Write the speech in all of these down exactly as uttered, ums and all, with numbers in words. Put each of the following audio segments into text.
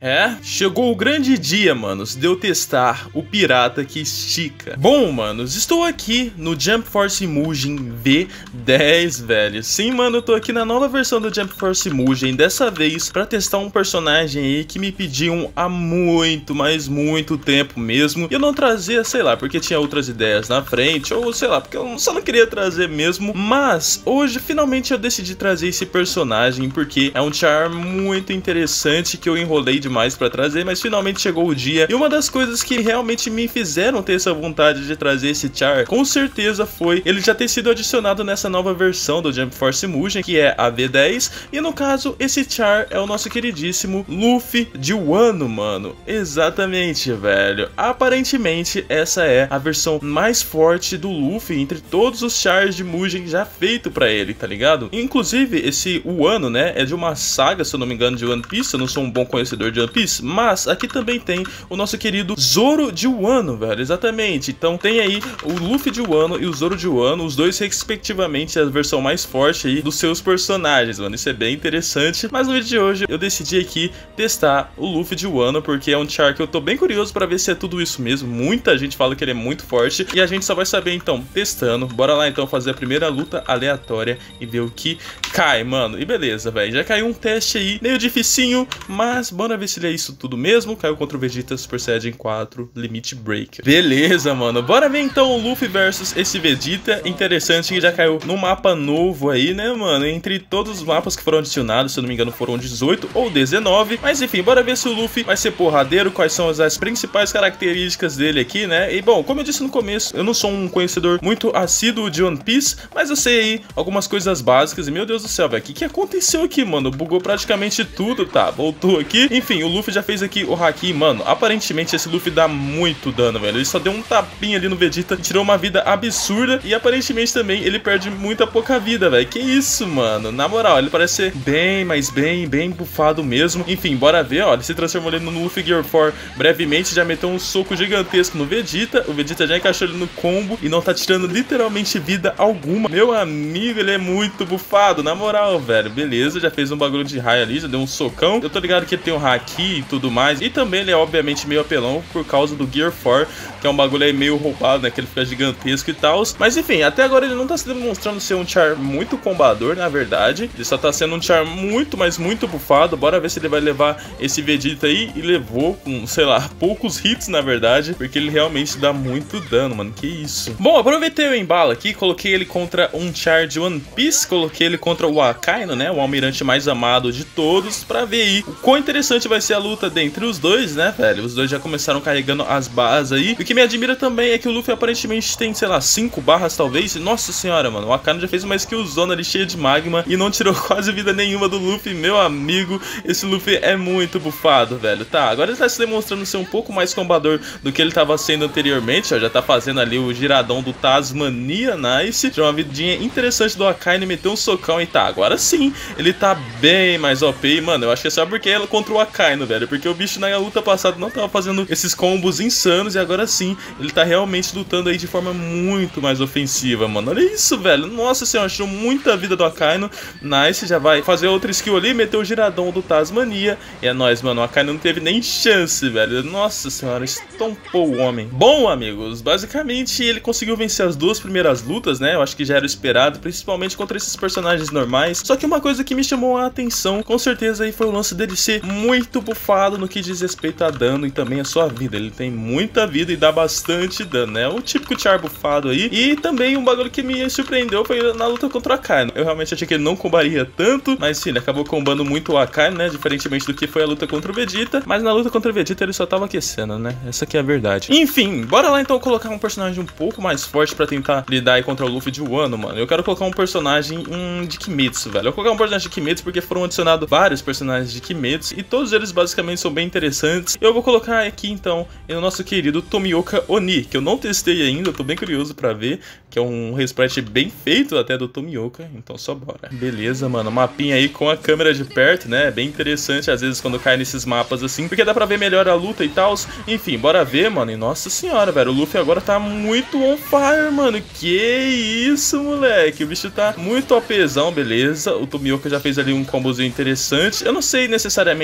É, chegou o grande dia, manos, de eu testar o pirata que estica. Bom, manos, estou aqui no Jump Force Mugen V dez, velho. Sim, mano, eu tô aqui na nova versão do Jump Force Mugen, dessa vez pra testar um personagem aí que me pediam há muito, mas muito tempo mesmo. E eu não trazia, sei lá, porque tinha outras ideias na frente, ou sei lá, porque eu só não queria trazer mesmo. Mas hoje, finalmente, eu decidi trazer esse personagem, porque é um char muito interessante que eu enrolei demais mais para trazer, mas finalmente chegou o dia. E uma das coisas que realmente me fizeram ter essa vontade de trazer esse char, com certeza foi ele já ter sido adicionado nessa nova versão do Jump Force Mugen, que é a V dez. E no caso, esse char é o nosso queridíssimo Luffy de Wano, mano. Exatamente, velho. Aparentemente, essa é a versão mais forte do Luffy entre todos os chars de Mugen já feito pra ele, tá ligado? Inclusive, esse Wano, né, é de uma saga, se eu não me engano, de One Piece. Eu não sou um bom conhecedor de One Piece, mas aqui também tem o nosso querido Zoro de Wano, velho, exatamente. Então tem aí o Luffy de Wano e o Zoro de Wano, os dois respectivamente a versão mais forte aí dos seus personagens, mano. Isso é bem interessante, mas no vídeo de hoje eu decidi aqui testar o Luffy de Wano, porque é um char que eu tô bem curioso pra ver se é tudo isso mesmo. Muita gente fala que ele é muito forte e a gente só vai saber então testando. Bora lá então fazer a primeira luta aleatória e ver o que cai, mano. E beleza, velho, já caiu um teste aí, meio dificinho, mas bora ver se ele é isso tudo mesmo. Caiu contra o Vegeta Super Saiyajin quatro Limit Breaker. Beleza, mano. Bora ver então o Luffy versus esse Vegeta. Interessante que já caiu num mapa novo aí, né, mano? Entre todos os mapas que foram adicionados, se eu não me engano foram dezoito ou dezenove. Mas enfim, bora ver se o Luffy vai ser porradeiro, quais são as principais características dele aqui, né? E bom, como eu disse no começo, eu não sou um conhecedor muito assíduo de One Piece, mas eu sei aí algumas coisas básicas. E meu Deus do céu, velho, o que, que aconteceu aqui, mano? Bugou praticamente tudo, tá? Voltou aqui. Enfim, o Luffy já fez aqui o Haki, mano. Aparentemente esse Luffy dá muito dano, velho. Ele só deu um tapinha ali no Vegeta, tirou uma vida absurda. E aparentemente também ele perde muita pouca vida, velho. Que isso, mano? Na moral, ele parece ser bem, mas bem, bem bufado mesmo. Enfim, bora ver, ó. Ele se transformou ali no Luffy Gear quatro brevemente, já meteu um soco gigantesco no Vegeta. O Vegeta já encaixou ele no combo e não tá tirando literalmente vida alguma. Meu amigo, ele é muito bufado, na moral, velho. Beleza, já fez um bagulho de raio ali, já deu um socão. Eu tô ligado que ele tem um Haki e tudo mais. E também ele é obviamente meio apelão por causa do Gear quatro, que é um bagulho aí meio roubado, né? Que ele fica gigantesco e tal. Mas enfim, até agora ele não tá se demonstrando ser um char muito combador, na verdade. Ele só tá sendo um char muito, mas muito bufado. Bora ver se ele vai levar esse Vegeta aí. E levou com, sei lá, poucos hits, na verdade, porque ele realmente dá muito dano, mano. Que isso. Bom, aproveitei o embalo aqui, coloquei ele contra um char de One Piece. Coloquei ele contra o Akainu, né? O almirante mais amado de todos, pra ver aí o quão interessante vai ser a luta dentre os dois, né, velho? Os dois já começaram carregando as barras aí. E o que me admira também é que o Luffy aparentemente tem, sei lá, cinco barras talvez. Nossa senhora, mano, o Akainu já fez uma skillzona ali cheia de magma e não tirou quase vida nenhuma do Luffy. Meu amigo, esse Luffy é muito bufado, velho. Tá, agora ele tá se demonstrando ser um pouco mais combador do que ele tava sendo anteriormente, ó. Já tá fazendo ali o giradão do Tasmania, nice. Tirou uma vidinha interessante do Akainu, meteu um socão e tá, agora sim, ele tá bem mais O P. E, mano, eu acho que é só porque ela contra o Akainu, velho, porque o bicho na luta passada não tava fazendo esses combos insanos e agora sim, ele tá realmente lutando aí de forma muito mais ofensiva, mano. Olha isso, velho. Nossa senhora, tirou muita vida do Akainu. Nice, já vai fazer outra skill ali, meteu o giradão do Tasmania. E é nóis, mano. O Akainu não teve nem chance, velho. Nossa senhora, estompou o homem. Bom, amigos, basicamente ele conseguiu vencer as duas primeiras lutas, né? Eu acho que já era esperado, principalmente contra esses personagens normais. Só que uma coisa que me chamou a atenção, com certeza aí, foi o lance dele ser muito bufado no que diz respeito a dano e também a sua vida. Ele tem muita vida e dá bastante dano, né? O típico char bufado aí. E também um bagulho que me surpreendeu foi na luta contra o Akainu. Eu realmente achei que ele não combaria tanto, mas sim, ele acabou combando muito o Akainu, né? Diferentemente do que foi a luta contra o Vegeta. Mas na luta contra o Vegeta ele só tava aquecendo, né? Essa aqui é a verdade. Enfim, bora lá então colocar um personagem um pouco mais forte pra tentar lidar aí contra o Luffy de Wano, mano. Eu quero colocar um personagem hum, de Kimetsu, velho. Eu vou colocar um personagem de Kimetsu porque foram adicionados vários personagens de Kimetsu e todos eles basicamente são bem interessantes. Eu vou colocar aqui então o nosso querido Tomioka Oni, que eu não testei ainda, eu tô bem curioso pra ver, que é um resprite bem feito até do Tomioka, então só bora. Beleza, mano, mapinha aí com a câmera de perto, né, bem interessante às vezes quando cai nesses mapas assim, porque dá pra ver melhor a luta e tal. Enfim, bora ver, mano, e nossa senhora, velho, o Luffy agora tá muito on fire, mano, que isso, moleque, o bicho tá muito OPzão, beleza. O Tomioka já fez ali um combozinho interessante. Eu não sei necessariamente se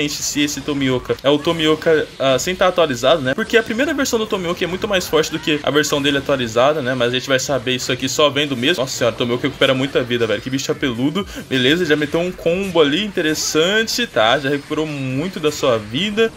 esse Tomioka é o Tomioka uh, sem estar atualizado, né? Porque a primeira versão do Tomioka é muito mais forte do que a versão dele atualizada, né? Mas a gente vai saber isso aqui só vendo mesmo. Nossa senhora, o Tomioka recupera muita vida, velho. Que bicho apeludo. Beleza, já meteu um combo ali interessante, tá? Já recuperou muito da sua vida.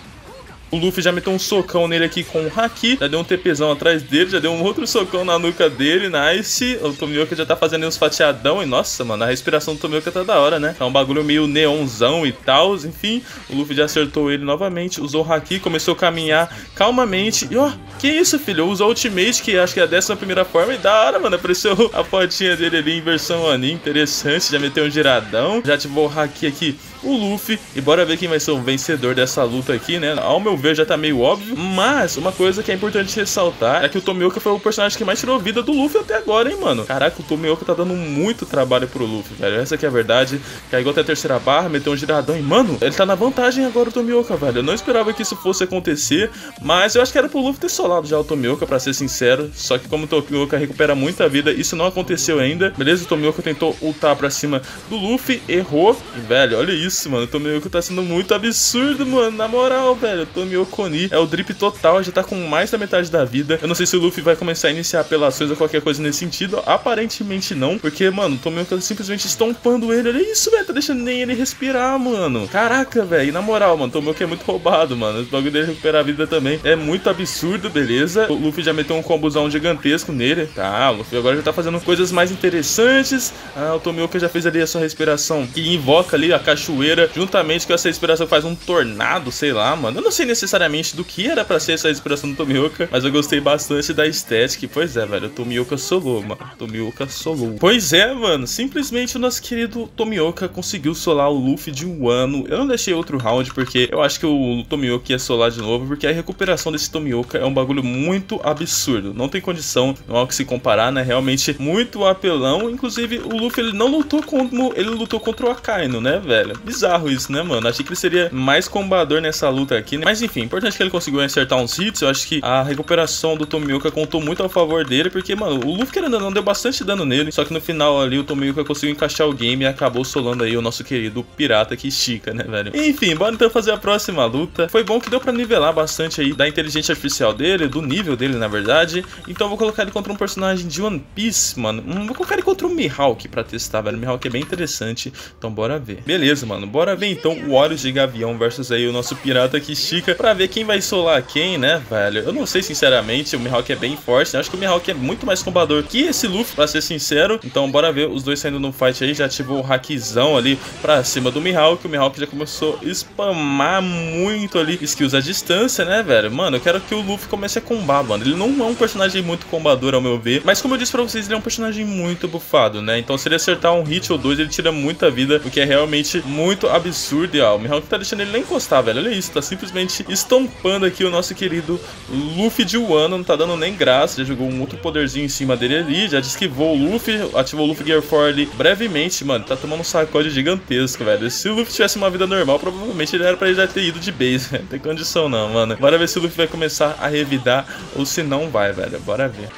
O Luffy já meteu um socão nele aqui com o Haki, já deu um TPzão atrás dele, já deu um outro socão na nuca dele, nice. O Tomioka já tá fazendo uns fatiadão e nossa, mano, a respiração do Tomioka tá da hora, né? É um bagulho meio neonzão e tal, enfim. O Luffy já acertou ele novamente, usou o Haki, começou a caminhar calmamente. E ó, que isso, filho? Usou o Ultimate, que acho que é a décima primeira forma, e da hora, mano. Apareceu a fotinha dele ali em versão anime, interessante. Já meteu um giradão, já ativou o Haki aqui, o Luffy. E bora ver quem vai ser o vencedor dessa luta aqui, né? Ao meu ver, já tá meio óbvio. Mas uma coisa que é importante ressaltar é que o Tomioka foi o personagem que mais tirou vida do Luffy até agora, hein, mano? Caraca, o Tomioka tá dando muito trabalho pro Luffy, velho. Essa aqui é a verdade. Carregou até a terceira barra, meteu um giradão. E, mano, ele tá na vantagem agora, o Tomioka, velho. Eu não esperava que isso fosse acontecer, mas eu acho que era pro Luffy ter solado já o Tomioka, pra ser sincero. Só que como o Tomioka recupera muita vida, isso não aconteceu ainda. Beleza, o Tomioka tentou ultar pra cima do Luffy, errou. E, velho, olha isso, mano. O Tomioka tá sendo muito absurdo, mano. Na moral, velho. O Tomioka é o drip total, já tá com mais da metade da vida. Eu não sei se o Luffy vai começar a iniciar apelações ou qualquer coisa nesse sentido. Aparentemente não, porque, mano, o Tomioka simplesmente estompando ele. Olha isso, velho, tá deixando nem ele respirar, mano. Caraca, velho, na moral, mano, o Tomioka é muito roubado, mano. O bagulho dele recuperar a vida também é muito absurdo, beleza. O Luffy já meteu um combozão gigantesco nele, tá? O Luffy agora já tá fazendo coisas mais interessantes. Ah, o Tomioka já fez ali a sua respiração, que invoca ali a cachoeira, juntamente com essa respiração que faz um tornado, sei lá, mano. Eu não sei necessariamente do que era pra ser essa inspiração do Tomioka, mas eu gostei bastante da estética. Pois é, velho, o Tomioka solou, mano. O Tomioka solou. Pois é, mano, simplesmente o nosso querido Tomioka conseguiu solar o Luffy de um ano. Eu não deixei outro round porque eu acho que o Tomioka ia solar de novo, porque a recuperação desse Tomioka é um bagulho muito absurdo. Não tem condição, não há o que se comparar, né? Realmente muito apelão. Inclusive, o Luffy, ele não lutou como ele lutou contra o Akainu, né, velho? Bizarro isso, né, mano? Achei que ele seria mais combador nessa luta aqui, né? Mas enfim, importante que ele conseguiu acertar uns hits. Eu acho que a recuperação do Tomioka contou muito a favor dele, porque, mano, o Luffy, querendo ou não, deu bastante dano nele, só que no final ali o Tomioka conseguiu encaixar o game e acabou solando aí o nosso querido pirata que estica, né, velho? Enfim, bora então fazer a próxima luta. Foi bom que deu pra nivelar bastante aí da inteligência artificial dele, do nível dele, na verdade. Então eu vou colocar ele contra um personagem de One Piece, mano. Hum, vou colocar ele contra o Mihawk pra testar, velho. O Mihawk é bem interessante, então bora ver. Beleza, mano, bora ver então o Olhos de Gavião versus aí o nosso pirata que estica, pra ver quem vai solar quem, né, velho? Eu não sei, sinceramente. O Mihawk é bem forte, né? Acho que o Mihawk é muito mais combador que esse Luffy, pra ser sincero. Então bora ver os dois saindo no fight aí. Já ativou o hackzão ali pra cima do Mihawk. O Mihawk já começou a spamar muito ali skills à distância, né, velho? Mano, eu quero que o Luffy comece a combar, mano. Ele não é um personagem muito combador, ao meu ver, mas como eu disse pra vocês, ele é um personagem muito bufado, né? Então se ele acertar um hit ou dois, ele tira muita vida, o que é realmente muito absurdo. E ó, o Mihawk tá deixando ele nem encostar, velho. Olha isso, tá simplesmente estompando aqui o nosso querido Luffy de Wano. Não tá dando nem graça. Já jogou um outro poderzinho em cima dele ali, já esquivou o Luffy, ativou o Luffy Gear quatro ali brevemente, mano. Tá tomando um sacode gigantesco, velho. Se o Luffy tivesse uma vida normal, provavelmente ele era pra ele já ter ido de base, velho. Não tem condição não, mano. Bora ver se o Luffy vai começar a revidar ou se não vai, velho. Bora ver.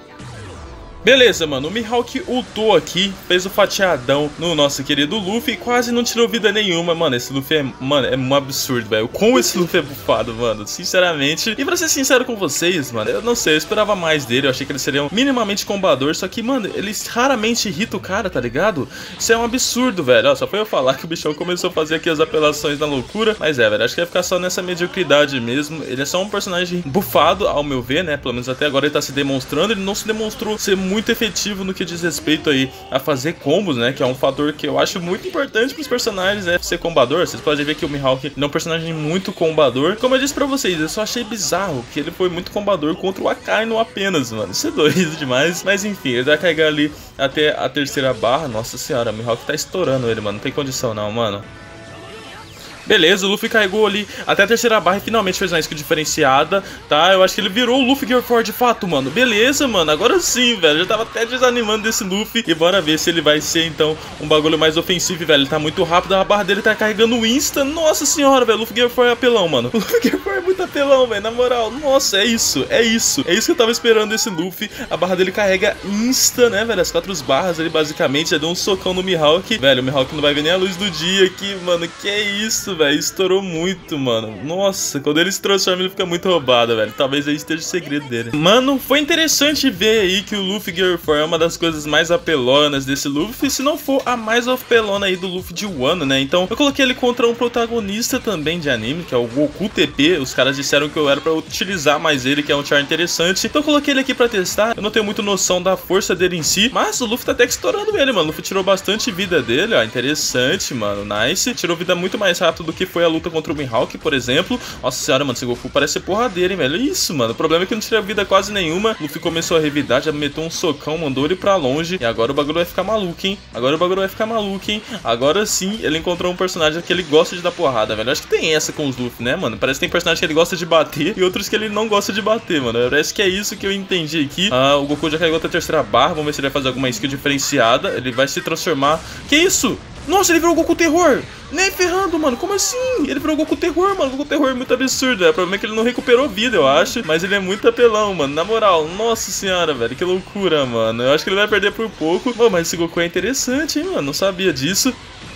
Beleza, mano, o Mihawk ultou aqui, fez o fatiadão no nosso querido Luffy e quase não tirou vida nenhuma, mano. Esse Luffy é, mano, é um absurdo, velho. Como esse Luffy é bufado, mano, sinceramente. E pra ser sincero com vocês, mano, eu não sei, eu esperava mais dele. Eu achei que ele seria um minimamente combador, só que, mano, ele raramente irrita o cara, tá ligado? Isso é um absurdo, velho. Ó, só foi eu falar que o bichão começou a fazer aqui as apelações na loucura, mas é, velho, acho que vai ficar só nessa mediocridade mesmo. Ele é só um personagem bufado, ao meu ver, né? Pelo menos até agora ele tá se demonstrando. Ele não se demonstrou ser muito muito efetivo no que diz respeito aí a fazer combos, né, que é um fator que eu acho muito importante pros personagens, né, ser combador. Vocês podem ver que o Mihawk é um personagem muito combador. Como eu disse pra vocês, eu só achei bizarro que ele foi muito combador contra o Akainu apenas, mano. Isso é doido demais. Mas enfim, ele vai carregar ali até a terceira barra. Nossa senhora, o Mihawk tá estourando ele, mano. Não tem condição não, mano. Beleza, o Luffy carregou ali até a terceira barra e finalmente fez uma skill diferenciada, tá? Eu acho que ele virou o Luffy Gear quatro de fato, mano. Beleza, mano, agora sim, velho. Eu já tava até desanimando desse Luffy. E bora ver se ele vai ser, então, um bagulho mais ofensivo, velho. Ele tá muito rápido, a barra dele tá carregando o Insta. Nossa senhora, velho, o Luffy Gear quatro é apelão, mano. O Luffy Gear quatro é muito apelão, velho, na moral. Nossa, é isso, é isso. É isso que eu tava esperando desse Luffy. A barra dele carrega Insta, né, velho? As quatro barras ali, basicamente. Já deu um socão no Mihawk. Velho, o Mihawk não vai ver nem a luz do dia aqui, mano. Que é isso? isso, velho. Estourou muito, mano. Nossa, quando ele se transforma, ele fica muito roubado, velho. Talvez aí esteja o segredo dele. Mano, foi interessante ver aí que o Luffy Gear quatro é uma das coisas mais apelonas desse Luffy, se não for a mais apelona aí do Luffy de Wano, né? Então, eu coloquei ele contra um protagonista também de anime, que é o Goku T P. Os caras disseram que eu era pra utilizar mais ele, que é um char interessante. Então, eu coloquei ele aqui pra testar. Eu não tenho muito noção da força dele em si, mas o Luffy tá até que estourando ele, mano. O Luffy tirou bastante vida dele, ó. Interessante, mano. Nice. Tirou vida muito mais rápido do que foi a luta contra o Mihawk, por exemplo. Nossa senhora, mano. Esse Goku parece ser porradeiro, hein, velho. Isso, mano. O problema é que não tira vida quase nenhuma. O Luffy começou a revidar, já meteu um socão, mandou ele pra longe. E agora o bagulho vai ficar maluco, hein. Agora o bagulho vai ficar maluco, hein. Agora sim, ele encontrou um personagem que ele gosta de dar porrada, velho. Acho que tem essa com os Luffy, né, mano? Parece que tem personagem que ele gosta de bater e outros que ele não gosta de bater, mano. Parece que é isso que eu entendi aqui. Ah, o Goku já caiu até a terceira barra. Vamos ver se ele vai fazer alguma skill diferenciada. Ele vai se transformar. Que isso? Nossa, ele virou Goku Terror! Nem ferrando, mano. Como assim? Ele virou Goku Terror, mano. Goku Terror é muito absurdo. É, o problema é que ele não recuperou vida, eu acho. Mas ele é muito apelão, mano. Na moral, nossa senhora, velho. Que loucura, mano. Eu acho que ele vai perder por pouco. Mano, mas esse Goku é interessante, hein, mano. Não sabia disso.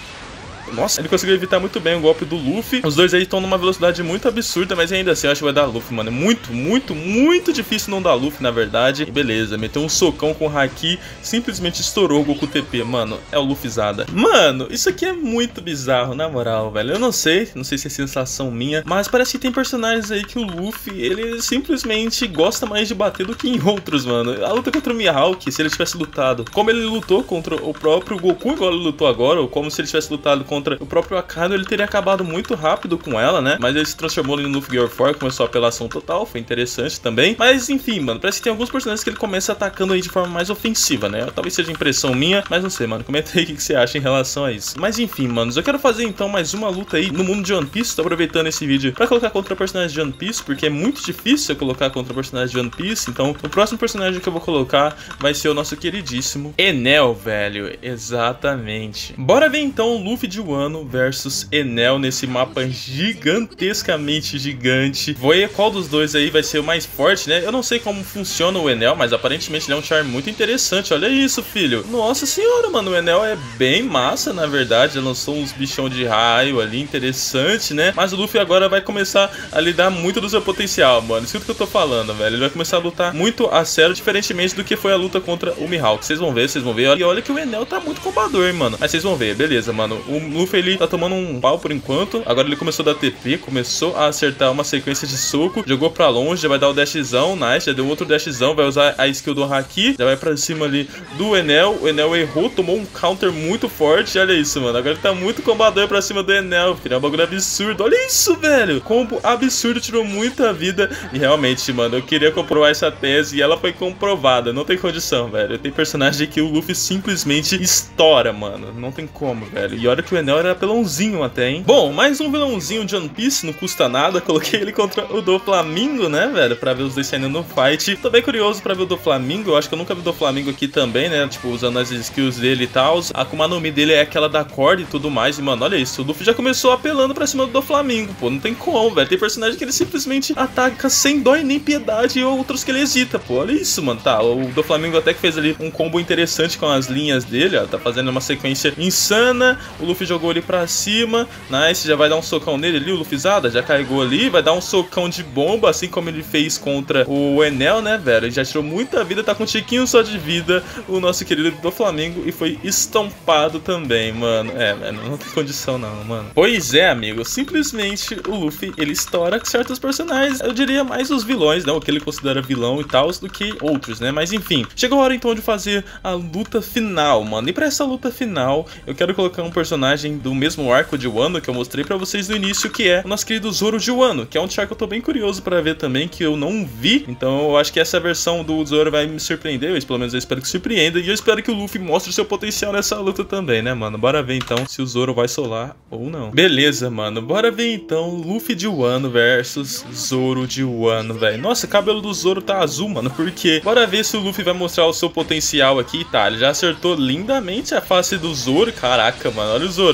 Nossa, ele conseguiu evitar muito bem o golpe do Luffy. Os dois aí estão numa velocidade muito absurda, mas ainda assim eu acho que vai dar Luffy, mano. É muito, muito, muito difícil não dar Luffy, na verdade. E beleza, meteu um socão com o Haki, simplesmente estourou o Goku T P, mano. É o Luffyzada. Mano, isso aqui é muito bizarro, na moral, velho. Eu não sei, não sei se é sensação minha, mas parece que tem personagens aí que o Luffy, ele simplesmente gosta mais de bater do que em outros, mano. A luta contra o Mihawk, se ele tivesse lutado como ele lutou contra o próprio Goku, igual ele lutou agora, ou como se ele tivesse lutado contra contra o próprio Akainu, ele teria acabado muito rápido com ela, né? Mas ele se transformou ali no Luffy Gear quatro, começou a apelação total, foi interessante também. Mas enfim, mano, parece que tem alguns personagens que ele começa atacando aí de forma mais ofensiva, né? Talvez seja impressão minha, mas não sei, mano. Comenta aí o que você acha em relação a isso. Mas enfim, manos, eu quero fazer então mais uma luta aí no mundo de One Piece. Tô aproveitando esse vídeo pra colocar contra personagens de One Piece, porque é muito difícil eu colocar contra personagens de One Piece. Então, o próximo personagem que eu vou colocar vai ser o nosso queridíssimo Enel, velho. Exatamente. Bora ver então o Luffy de Wano versus Enel nesse mapa gigantescamente gigante. Vou ver qual dos dois aí vai ser o mais forte, né? Eu não sei como funciona o Enel, mas aparentemente ele é um char muito interessante. Olha isso, filho. Nossa senhora, mano. O Enel é bem massa, na verdade. Ele lançou uns bichão de raio ali, interessante, né? Mas o Luffy agora vai começar a lidar muito do seu potencial, mano. Escuta o que eu tô falando, velho. Ele vai começar a lutar muito a sério, diferentemente do que foi a luta contra o Mihawk. Vocês vão ver, vocês vão ver. E olha que o Enel tá muito combador, mano. Mas vocês vão ver, beleza, mano. O Luffy, ele tá tomando um pau por enquanto. Agora ele começou a dar T P, começou a acertar uma sequência de soco. Jogou pra longe, já vai dar o dashzão, nice. Já deu outro dashzão, vai usar a skill do Haki. Já vai pra cima ali do Enel. O Enel errou, tomou um counter muito forte. Olha isso, mano. Agora ele tá muito combador pra cima do Enel, filho. É um bagulho absurdo. Olha isso, velho. Combo absurdo, tirou muita vida. E realmente, mano, eu queria comprovar essa tese e ela foi comprovada. Não tem condição, velho. Tem personagem que o Luffy simplesmente estoura, mano. Não tem como, velho. E olha que o Enel era pelãozinho até, hein? Bom, mais um vilãozinho de One Piece, não custa nada. Coloquei ele contra o Doflamingo, né, velho? Pra ver os dois saindo no fight. Tô bem curioso pra ver o Doflamingo. Eu acho que eu nunca vi o Doflamingo aqui também, né? Tipo, usando as skills dele e tal. A Akuma no Mi dele é aquela da corda e tudo mais. E, mano, olha isso. O Luffy já começou apelando pra cima do Doflamingo, pô. Não tem como, velho. Tem personagem que ele simplesmente ataca sem dó e nem piedade e outros que ele hesita, pô. Olha isso, mano. Tá, o Doflamingo até que fez ali um combo interessante com as linhas dele, ó. Tá fazendo uma sequência insana. O Luffy jogou ele pra cima. Nice, já vai dar um socão nele ali. O Luffyzada já carregou ali. Vai dar um socão de bomba, assim como ele fez contra o Enel, né, velho? Ele já tirou muita vida, tá com um tiquinho só de vida. O nosso querido Doflamingo. E foi estampado também, mano. É, mano, não tem condição não, mano. Pois é, amigo. Simplesmente o Luffy, ele estoura certos personagens. Eu diria mais os vilões, né? O que ele considera vilão e tal, do que outros, né? Mas enfim, chegou a hora então de fazer a luta final, mano. E pra essa luta final, eu quero colocar um personagem do mesmo arco de Wano que eu mostrei pra vocês no início, que é o nosso querido Zoro de Wano, que é um char que eu tô bem curioso pra ver também, que eu não vi. Então eu acho que essa versão do Zoro vai me surpreender. Eu, pelo menos eu espero que surpreenda. E eu espero que o Luffy mostre o seu potencial nessa luta também, né, mano? Bora ver então se o Zoro vai solar ou não. Beleza, mano. Bora ver então Luffy de Wano versus Zoro de Wano, velho. Nossa, o cabelo do Zoro tá azul, mano. Por quê? Bora ver se o Luffy vai mostrar o seu potencial aqui. Tá, ele já acertou lindamente a face do Zoro. Caraca, mano. Olha o Zoro.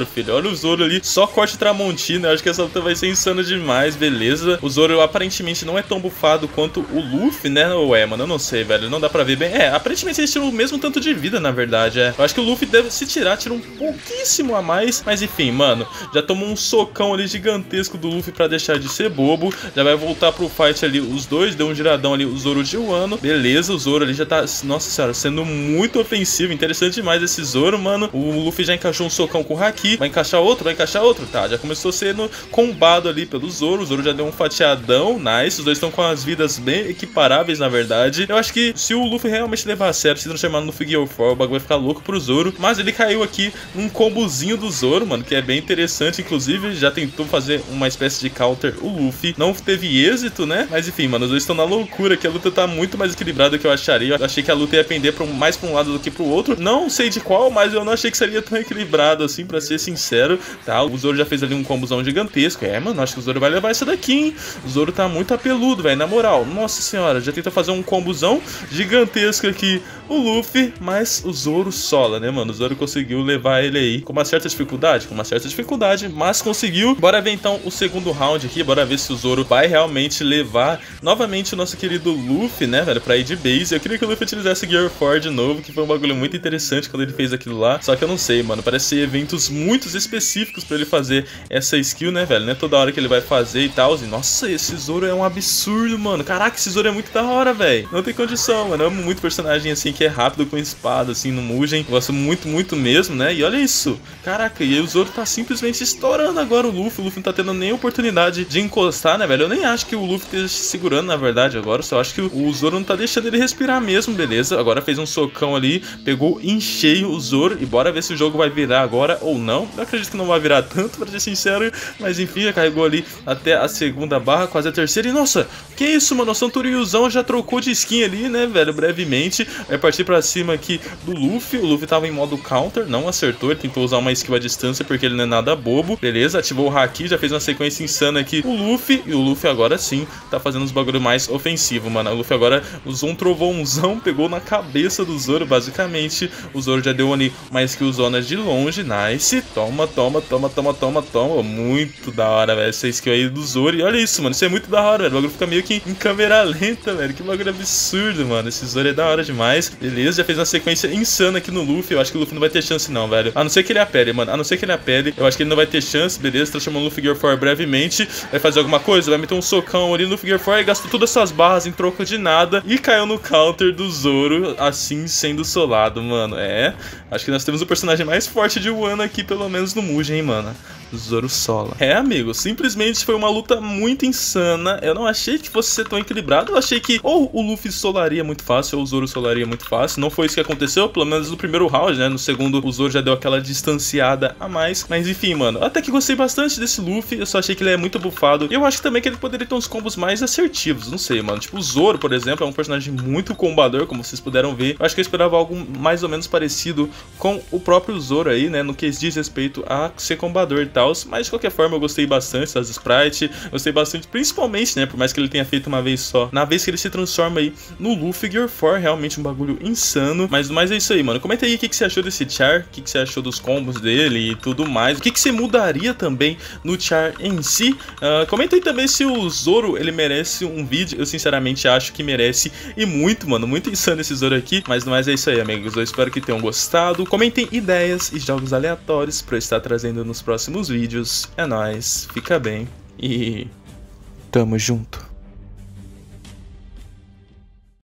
Zoro, filho. Olha o Zoro ali, só corte Tramontina. Eu acho que essa luta vai ser insana demais, beleza. O Zoro aparentemente não é tão bufado quanto o Luffy, né? Ou é, mano? Eu não sei, velho. Não dá pra ver bem. É, aparentemente eles tiram o mesmo tanto de vida, na verdade, é. Eu acho que o Luffy deve se tirar, tira um pouquíssimo a mais. Mas enfim, mano, já tomou um socão ali gigantesco do Luffy pra deixar de ser bobo. Já vai voltar pro fight ali, os dois. Deu um giradão ali, o Zoro de Wano. Beleza, o Zoro ali já tá, nossa senhora, sendo muito ofensivo. Interessante demais esse Zoro, mano. O Luffy já encaixou um socão com o Haki. Vai encaixar outro, vai encaixar outro. Tá, já começou sendo combado ali pelo Zoro. O Zoro já deu um fatiadão, nice. Os dois estão com as vidas bem equiparáveis, na verdade. Eu acho que se o Luffy realmente levar a sério, se transformar no Luffy Gear quatro, o bagulho vai ficar louco pro Zoro. Mas ele caiu aqui num combozinho do Zoro, mano, que é bem interessante. Inclusive, já tentou fazer uma espécie de counter o Luffy. Não teve êxito, né? Mas enfim, mano, os dois estão na loucura, que a luta tá muito mais equilibrada do que eu acharia. Eu achei que a luta ia pender pra um, mais pra um lado do que pro outro. Não sei de qual, mas eu não achei que seria tão equilibrado assim, pra ser sincero, tá? O Zoro já fez ali um combozão gigantesco. É, mano, acho que o Zoro vai levar essa daqui, hein? O Zoro tá muito apeludo, velho, na moral. Nossa senhora, já tenta fazer um combozão gigantesco aqui o Luffy, mas o Zoro sola, né, mano? O Zoro conseguiu levar ele aí com uma certa dificuldade, com uma certa dificuldade, mas conseguiu. Bora ver então o segundo round aqui, bora ver se o Zoro vai realmente levar novamente o nosso querido Luffy, né, velho, pra ir de base. Eu queria que o Luffy utilizasse Gear quatro de novo, que foi um bagulho muito interessante quando ele fez aquilo lá, só que eu não sei, mano, parece ser eventos muito específicos pra ele fazer essa skill, né, velho, não é toda hora que ele vai fazer e tal. E nossa, esse Zoro é um absurdo, mano. Caraca, esse Zoro é muito da hora, velho. Não tem condição, mano. Eu amo muito personagem assim que é rápido com espada, assim, no Mugen. Gosto muito, muito mesmo, né? E olha isso. Caraca, e aí o Zoro tá simplesmente estourando agora o Luffy. O Luffy não tá tendo nem oportunidade de encostar, né, velho? Eu nem acho que o Luffy esteja se segurando, na verdade, agora. Eu só acho que o Zoro não tá deixando ele respirar mesmo, beleza? Agora fez um socão ali, pegou em cheio o Zoro. E bora ver se o jogo vai virar agora ou não. Eu acredito que não vai virar tanto, pra ser sincero. Mas enfim, já carregou ali até a segunda barra, quase a terceira. E nossa, que isso, mano? O Santoriuzão já trocou de skin ali, né, velho? Brevemente. Vai partir pra cima aqui do Luffy. O Luffy tava em modo counter, não acertou. Ele tentou usar uma skill à distância porque ele não é nada bobo. Beleza, ativou o Haki, já fez uma sequência insana aqui. O Luffy, e o Luffy agora sim tá fazendo os bagulho mais ofensivo, mano. O Luffy agora usou um trovãozão, pegou na cabeça do Zoro, basicamente. O Zoro já deu ali uma skill zona de longe, nice. Toma, toma, toma, toma, toma, toma. Muito da hora, velho, essa skill aí do Zoro. E olha isso, mano, isso é muito da hora, velho. O bagulho fica meio que em câmera lenta, velho. Que bagulho absurdo, mano. Esse Zoro é da hora demais. Beleza, já fez uma sequência insana aqui no Luffy. Eu acho que o Luffy não vai ter chance não, velho. A não ser que ele apele, mano. A não ser que ele apele. Eu acho que ele não vai ter chance, beleza. Transformou o Luffy Gear quatro brevemente. Vai fazer alguma coisa, vai meter um socão ali no Luffy Gear quatro e gastou todas essas barras em troca de nada. E caiu no counter do Zoro, assim sendo solado, mano. É, acho que nós temos o personagem mais forte de Wano aqui, pelo menos no Mugen, hein, mano. Zoro sola. É, amigo, simplesmente foi uma luta muito insana. Eu não achei que fosse ser tão equilibrado. Eu achei que ou o Luffy solaria muito fácil ou o Zoro solaria muito fácil. Não foi isso que aconteceu, pelo menos no primeiro round, né? No segundo, o Zoro já deu aquela distanciada a mais. Mas enfim, mano, eu até que gostei bastante desse Luffy. Eu só achei que ele é muito bufado. E eu acho também que ele poderia ter uns combos mais assertivos. Não sei, mano. Tipo, o Zoro, por exemplo, é um personagem muito combador, como vocês puderam ver. Eu acho que eu esperava algo mais ou menos parecido com o próprio Zoro aí, né? No que diz respeito a ser combador e tal. Mas de qualquer forma eu gostei bastante das sprites, gostei bastante, principalmente, né, por mais que ele tenha feito uma vez só, na vez que ele se transforma aí no Luffy Gear quatro, realmente um bagulho insano. Mas mais é isso aí, mano. Comenta aí o que, que você achou desse char, o que, que você achou dos combos dele e tudo mais, o que, que você mudaria também no char em si. Uh, comenta aí também se o Zoro, ele merece um vídeo. Eu sinceramente acho que merece, e muito, mano, muito insano esse Zoro aqui. Mas mais é isso aí, amigos, eu espero que tenham gostado. Comentem ideias e jogos aleatórios pra eu estar trazendo nos próximos vídeos. É nóis, fica bem e tamo junto.